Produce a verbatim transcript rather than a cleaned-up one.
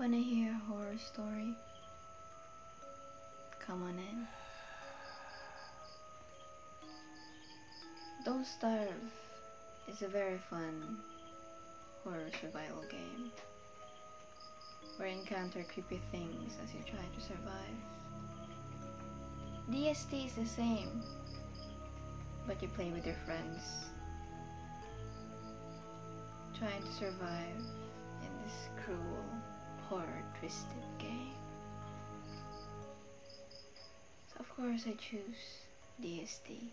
Wanna hear a horror story? Come on in. Don't Starve is a very fun horror survival game where you encounter creepy things as you try to survive. D S T is the same, but you play with your friends, trying to survive in this cruel, horror-twisted game. So of course I choose D S T.